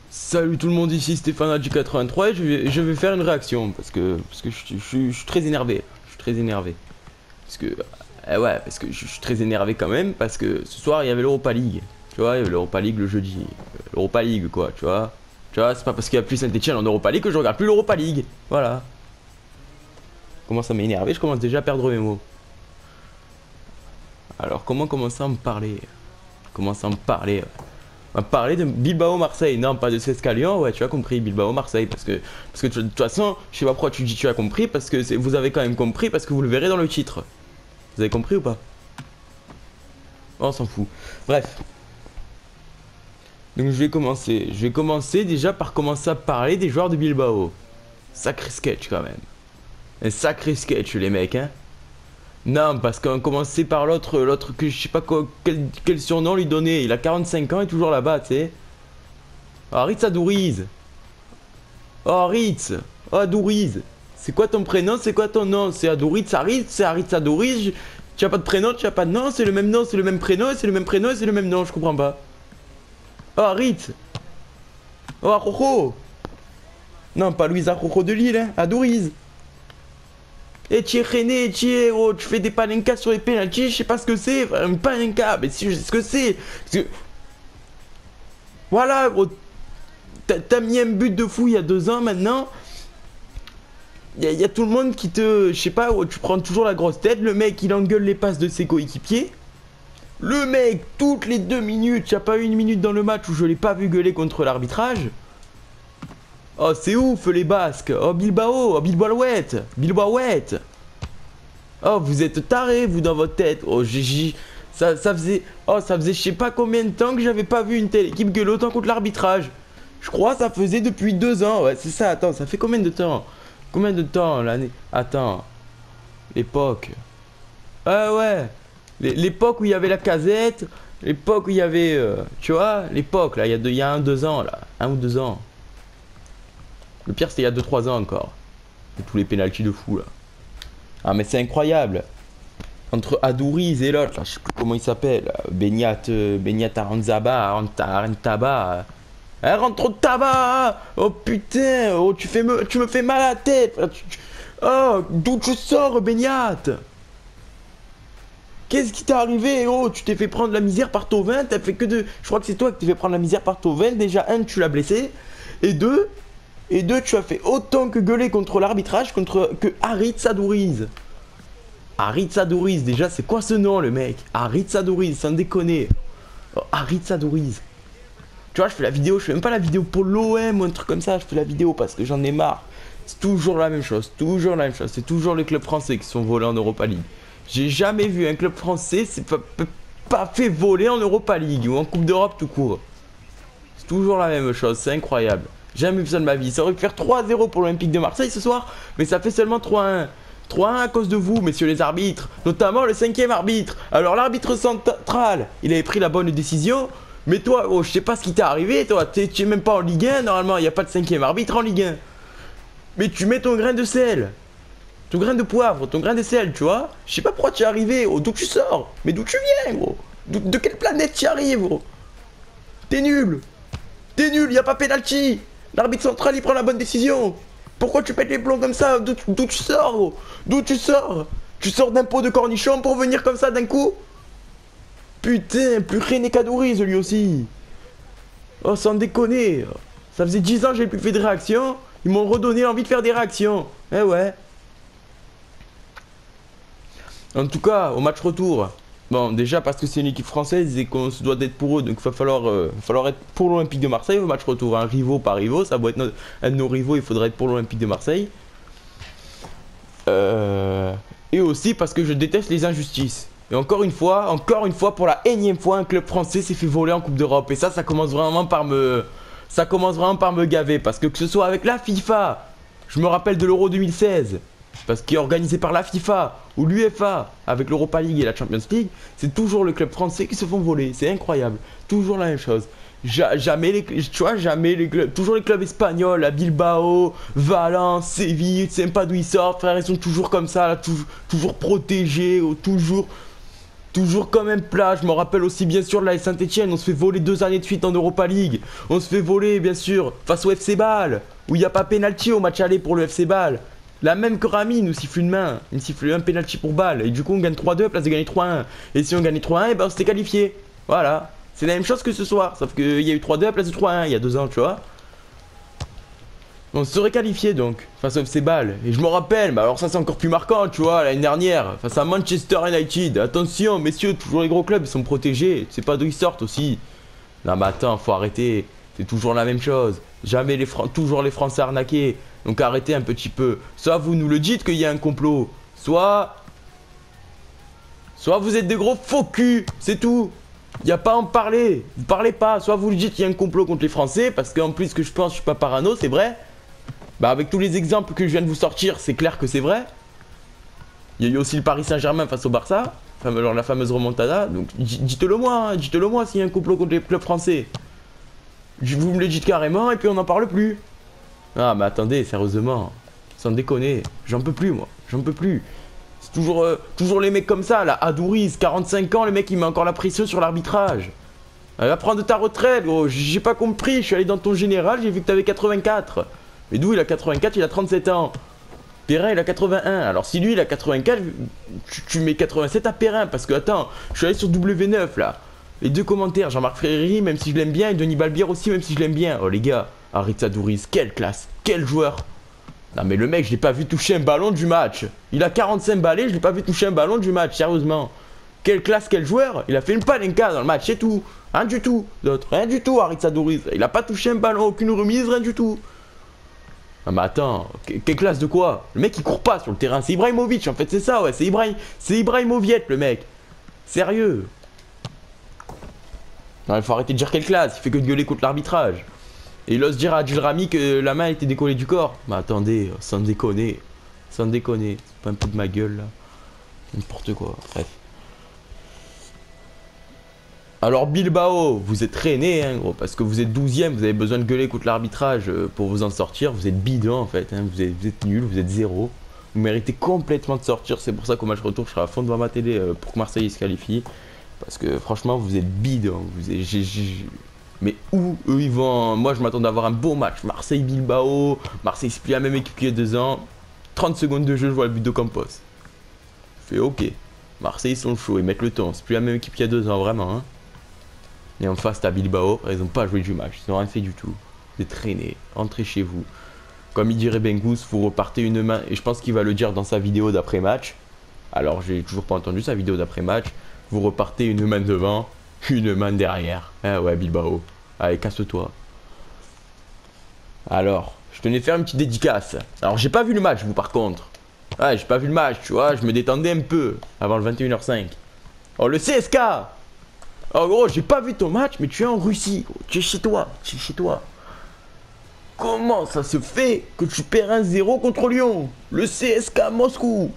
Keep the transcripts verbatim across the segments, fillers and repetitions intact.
Salut tout le monde, ici Stéphane du quatre-vingt-trois et je vais, je vais faire une réaction parce que, parce que je, je, je, je suis très énervé. Je suis très énervé. Parce que, eh ouais, parce que je, je suis très énervé quand même parce que ce soir il y avait l'Europa League. Tu vois, il y avait l'Europa League le jeudi. L'Europa League quoi, tu vois. Tu vois, c'est pas parce qu'il y a plus Saint-Etienne en Europa League que je regarde plus l'Europa League. Voilà. Comment ça m'énerver, je commence déjà à perdre mes mots. Alors comment commencer à me parler Commencer à me parler On va parler de Bilbao-Marseille, non pas de Cesca Lyon, ouais tu as compris, Bilbao-Marseille, parce que, parce que de toute façon, je sais pas pourquoi tu dis tu as compris, parce que vous avez quand même compris, parce que vous le verrez dans le titre. Vous avez compris ou pas? Oh, on s'en fout. Bref. Donc je vais commencer, je vais commencer déjà par commencer à parler des joueurs de Bilbao. Sacré sketch quand même. Un sacré sketch les mecs, hein. Non, parce qu'on commençait par l'autre, l'autre que je sais pas quoi, quel, quel surnom lui donner. Il a quarante-cinq ans et toujours là-bas, tu sais. Oh, Ritz Adouriz. Oh, Ritz. Oh, Adouriz. C'est quoi ton prénom? C'est quoi ton nom? C'est Adouriz, Aritz, c'est Aritz Adouriz. Tu as pas de prénom, tu as pas de nom, c'est le même nom, c'est le même prénom, c'est le même prénom, c'est le même nom, je comprends pas. Oh, Ritz. Oh, Arojo. Non, pas Louise Arojo de Lille, hein. Adouriz. Et tu es René, tu es, oh, tu fais des panenkas sur les pénaltys, je sais pas ce que c'est, un panenka, mais si je sais ce que c'est. Que... Voilà, gros, t'as mis un but de fou il y a deux ans maintenant. Il y, y, a tout le monde qui te, je sais pas, oh, tu prends toujours la grosse tête, le mec il engueule les passes de ses coéquipiers. Le mec, toutes les deux minutes, y a pas eu une minute dans le match où je l'ai pas vu gueuler contre l'arbitrage. Oh, c'est ouf, les Basques. Oh, Bilbao, oh, Bilbaouette, Bilbaouette. Oh, vous êtes tarés, vous, dans votre tête. Oh, Gigi, ça, ça faisait... Oh, ça faisait je sais pas combien de temps que j'avais pas vu une telle équipe gueuler autant contre l'arbitrage. Je crois que ça faisait depuis deux ans. Ouais, c'est ça, attends, ça fait combien de temps? Combien de temps, l'année? Attends. L'époque. Ah ouais. L'époque où il y avait la casette. L'époque où il y avait... Euh, tu vois, l'époque, là, il y, a deux, il y a un, deux ans, là. Un ou deux ans. Le pire, c'était il y a deux trois ans encore. Et tous les pénaltys de fou, là. Ah, mais c'est incroyable. Entre Adouriz et l'autre, là, je sais plus comment il s'appelle. Benyat, euh, Benyat Aranzaba, Arantaba. Elle rentre trop de tabac. Oh putain, oh, tu, fais me, tu me fais mal à la tête. Tu, tu... Oh, d'où tu sors, Benyat? Qu'est-ce qui t'est arrivé? Oh, tu t'es fait prendre la misère par Tovin. T'as fait que de... Je crois que c'est toi qui t'es fait prendre la misère par Tovin. Déjà, un, tu l'as blessé. Et deux... Et deux, tu as fait autant que gueuler contre l'arbitrage contre que Harit Sadouriz. Harit Sadouriz, déjà, c'est quoi ce nom, le mec? Harit Sadouriz, sans déconner. Oh, Harit Sadouriz. Tu vois, je fais la vidéo, je fais même pas la vidéo pour l'O M ou un truc comme ça, je fais la vidéo parce que j'en ai marre. C'est toujours la même chose, toujours la même chose. C'est toujours les clubs français qui sont volés en Europa League. J'ai jamais vu un club français c'est pas, pas fait voler en Europa League ou en Coupe d'Europe tout court. C'est toujours la même chose, c'est incroyable. Jamais vu ça de ma vie. Ça aurait pu faire trois zéro pour l'Olympique de Marseille ce soir, mais ça fait seulement trois un. trois un à cause de vous, messieurs les arbitres, notamment le cinquième arbitre. Alors l'arbitre central, il avait pris la bonne décision, mais toi, oh, je sais pas ce qui t'est arrivé, toi, tu es même pas en Ligue un, normalement, il n'y a pas de cinquième arbitre en Ligue un. Mais tu mets ton grain de sel, ton grain de poivre, ton grain de sel, tu vois. Je sais pas pourquoi tu es arrivé, oh, d'où tu sors, mais d'où tu viens, gros. De quelle planète tu arrives, gros. T'es nul, t'es nul, il n'y a pas pénalty. L'arbitre central il prend la bonne décision. Pourquoi tu pètes les plombs comme ça? D'où tu sors, gros? D'où tu sors? Tu sors d'un pot de cornichon pour venir comme ça d'un coup? Putain, plus René qu'Adouriz lui aussi. Oh, sans déconner. Ça faisait dix ans que j'avais plus fait de réaction. Ils m'ont redonné envie de faire des réactions. Eh ouais. En tout cas, au match retour. Bon, déjà parce que c'est une équipe française et qu'on se doit d'être pour eux, donc il va falloir, euh, va falloir être pour l'Olympique de Marseille au match retour. Un rivaux par rivaux, ça doit être notre, un de nos rivaux, il faudrait être pour l'Olympique de Marseille. Euh, et aussi parce que je déteste les injustices. Et encore une fois, encore une fois, pour la énième fois, un club français s'est fait voler en Coupe d'Europe. Et ça, ça commence vraiment par me, ça commence vraiment par me gaver, parce que que ce soit avec la FIFA, je me rappelle de l'Euro deux mille seize. Parce qu'il est organisé par la FIFA ou l'UEFA avec l'Europa League et la Champions League, c'est toujours le club français qui se font voler. C'est incroyable. Toujours la même chose. Ja, jamais les, tu vois, jamais les clubs, toujours les clubs espagnols, à Bilbao, Valence, Séville, tu sais même pas d'où ils sortent, frère, ils sont toujours comme ça, là, toujours, toujours protégés, ou toujours. Toujours quand même plat, je me rappelle aussi bien sûr la Saint-Etienne, on se fait voler deux années de suite en Europa League. On se fait voler bien sûr face au F C Bâle, où il n'y a pas pénalty au match aller pour le F C Bâle. La même que Rami nous siffle une main, il nous siffle un pénalty pour Bâle, et du coup on gagne trois deux à place de gagner trois un. Et si on gagnait trois un, et ben on s'était qualifié. Voilà, c'est la même chose que ce soir, sauf qu'il y a eu trois deux à place de trois un il y a deux ans, tu vois. On se serait qualifié donc, face au F C Bâle. Et je me rappelle, mais alors ça c'est encore plus marquant, tu vois, l'année dernière, face à Manchester United. Attention, messieurs, toujours les gros clubs, ils sont protégés. C'est pas d'où ils sortent aussi. Non mais attends, faut arrêter. C'est toujours la même chose. Jamais les Fran- toujours les Français arnaqués. Donc arrêtez un petit peu. Soit vous nous le dites qu'il y a un complot, soit... Soit vous êtes des gros faux culs, c'est tout. Il n'y a pas à en parler. Vous parlez pas. Soit vous le dites qu'il y a un complot contre les Français, parce qu'en plus que je pense, je suis pas parano, c'est vrai. Bah avec tous les exemples que je viens de vous sortir, c'est clair que c'est vrai. Il y a eu aussi le Paris Saint-Germain face au Barça, genre la fameuse remontada. Donc dites-le moi, hein, dites-le moi s'il y a un complot contre les clubs français. Vous me le dites carrément et puis on n'en parle plus. Ah mais attendez, sérieusement, sans déconner, j'en peux plus moi, j'en peux plus. C'est toujours, euh, toujours les mecs comme ça, là, Adouriz, quarante-cinq ans, le mec il met encore la pression sur l'arbitrage. Va prendre ta retraite, gros, j'ai pas compris, je suis allé dans ton général, j'ai vu que t'avais quatre-vingt-quatre. Mais d'où il a quatre-vingt-quatre, il a trente-sept ans. Perrin il a quatre-vingt-un. Alors si lui il a quatre-vingt-quatre, tu, tu mets quatre-vingt-sept à Perrin. Parce que attends, je suis allé sur W neuf là. Les deux commentaires, Jean-Marc Fréry, même si je l'aime bien, et Denis Balbière aussi, même si je l'aime bien. Oh les gars, Harit Adouriz, quelle classe, quel joueur. Non mais le mec, je l'ai pas vu toucher un ballon du match. Il a quarante-cinq balais, je l'ai pas vu toucher un ballon du match, sérieusement. Quelle classe, quel joueur. Il a fait une panenka dans le match, c'est tout. Rien du tout, d'autre, rien du tout, Harit Adouriz. Il a pas touché un ballon, aucune remise, rien du tout. Ah mais attends, quelle classe de quoi? Le mec il court pas sur le terrain, c'est Ibrahimovic en fait, c'est ça ouais, c'est Ibrahim, c'est Ibrahimovic le mec. Sérieux. Non il faut arrêter de dire quelle classe, il fait que de gueuler contre l'arbitrage. Et il ose dire à Adil Rami que la main était décollée du corps. Mais attendez, sans déconner, sans déconner, c'est pas un peu de ma gueule là. N'importe quoi, bref. Alors Bilbao, vous êtes traîné hein, gros, parce que vous êtes douzième, vous avez besoin de gueuler contre l'arbitrage pour vous en sortir. Vous êtes bidon en fait, hein, vous êtes, vous êtes nul, vous êtes zéro. Vous méritez complètement de sortir, c'est pour ça qu'au match retour je serai à fond devant ma télé euh, pour que Marseille se qualifie. Parce que franchement vous êtes bidon, vous êtes... J ai, j ai... Mais où eux ils vont? Moi je m'attends à avoir un beau match, Marseille-Bilbao, Marseille c'est plus la même équipe qu'il y a deux ans. trente secondes de jeu, je vois le but de Campos. Je fais ok, Marseille ils sont chauds, ils mettent le temps, c'est plus la même équipe qu'il y a deux ans vraiment hein. Et en face, t'as Bilbao, ils n'ont pas joué du match, ils n'ont rien fait du tout. Vous êtes traînés, rentrez chez vous. Comme il dirait Bengus, vous repartez une main, et je pense qu'il va le dire dans sa vidéo d'après-match. Alors, j'ai toujours pas entendu sa vidéo d'après-match. Vous repartez une main devant, une main derrière. Ah ouais, Bilbao. Allez, casse-toi. Alors, je tenais à faire une petite dédicace. Alors, j'ai pas vu le match, vous, par contre. Ouais, j'ai pas vu le match, tu vois, je me détendais un peu avant le vingt et une heures cinq. Oh, le C S K! Oh gros, j'ai pas vu ton match, mais tu es en Russie, gros. Tu es chez toi, tu es chez toi. Comment ça se fait que tu perds un zéro contre Lyon? Le C S K Moscou.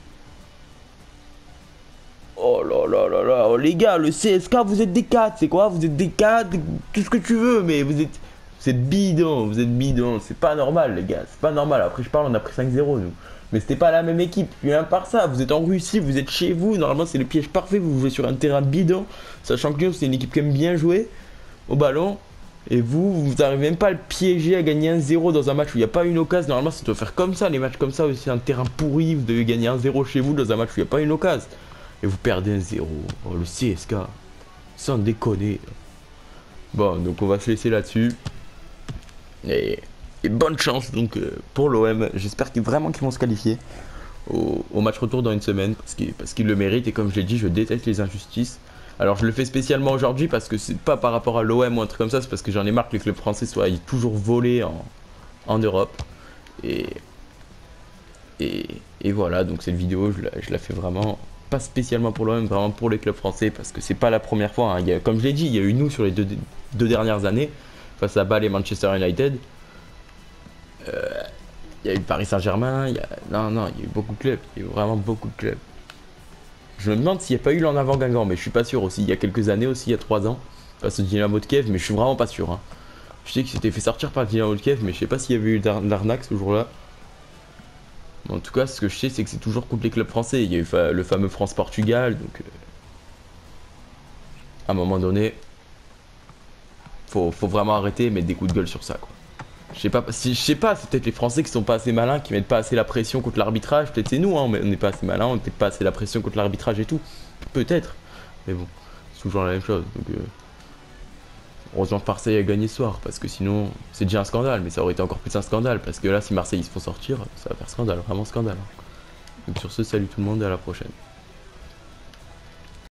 Oh là là là là, oh les gars, le C S K, vous êtes des quatre, c'est quoi? Vous êtes des quatre, tout ce que tu veux, mais vous êtes... Vous êtes bidon, vous êtes bidon, c'est pas normal les gars, c'est pas normal. Après je parle, on a pris cinq zéro nous. Mais c'était pas la même équipe, puis à part ça, vous êtes en Russie, vous êtes chez vous, normalement c'est le piège parfait, vous jouez sur un terrain bidon, sachant que Lyon c'est une équipe qui aime bien jouer au ballon, et vous, vous n'arrivez même pas à le piéger, à gagner un zéro dans un match où il n'y a pas une occasion. Normalement ça doit faire comme ça, les matchs comme ça, aussi un terrain pourri, vous devez gagner un zéro chez vous dans un match où il n'y a pas une occasion. Et vous perdez un zéro, oh le C S K, sans déconner. Bon, donc on va se laisser là-dessus. Et... Et bonne chance donc euh, pour l'O M, j'espère qu'ils vraiment qu'ils vont se qualifier au, au match retour dans une semaine parce qu'ils parce qu'ils le méritent et comme je l'ai dit je déteste les injustices. Alors je le fais spécialement aujourd'hui parce que c'est pas par rapport à l'O M ou un truc comme ça, c'est parce que j'en ai marre que les clubs français soient toujours volés en, en Europe et, et, et voilà donc cette vidéo je la, je la fais vraiment pas spécialement pour l'O M, vraiment pour les clubs français parce que c'est pas la première fois hein. Il y a, comme je l'ai dit il y a eu nous sur les deux, deux dernières années face à Bâle et Manchester United. Il euh, y a eu Paris Saint-Germain, il y a... non, non, il y a eu beaucoup de clubs, il y a eu vraiment beaucoup de clubs. Je me demande s'il n'y a pas eu l'en avant Guingamp, mais je suis pas sûr aussi. Il y a quelques années aussi, il y a trois ans, face au Dynamo de Kiev, mais je suis vraiment pas sûr. Hein. Je sais qu'il s'était fait sortir par le Dynamo de Kiev, mais je sais pas s'il y avait eu de l'arnaque ce jour-là. En tout cas, ce que je sais, c'est que c'est toujours contre les clubs français. Il y a eu fa le fameux France-Portugal, donc... Euh... à un moment donné, faut, faut vraiment arrêter et mettre des coups de gueule sur ça, quoi. Je sais pas, si, je sais pas, c'est peut-être les Français qui sont pas assez malins, qui mettent pas assez la pression contre l'arbitrage. Peut-être c'est nous, hein, mais on n'est pas assez malins, on met pas assez la pression contre l'arbitrage et tout. Peut-être. Mais bon, c'est toujours la même chose. Donc, euh, heureusement que Marseille a gagné ce soir, parce que sinon, c'est déjà un scandale, mais ça aurait été encore plus un scandale, parce que là, si Marseille ils se font sortir, ça va faire scandale, vraiment scandale. Donc sur ce, salut tout le monde et à la prochaine.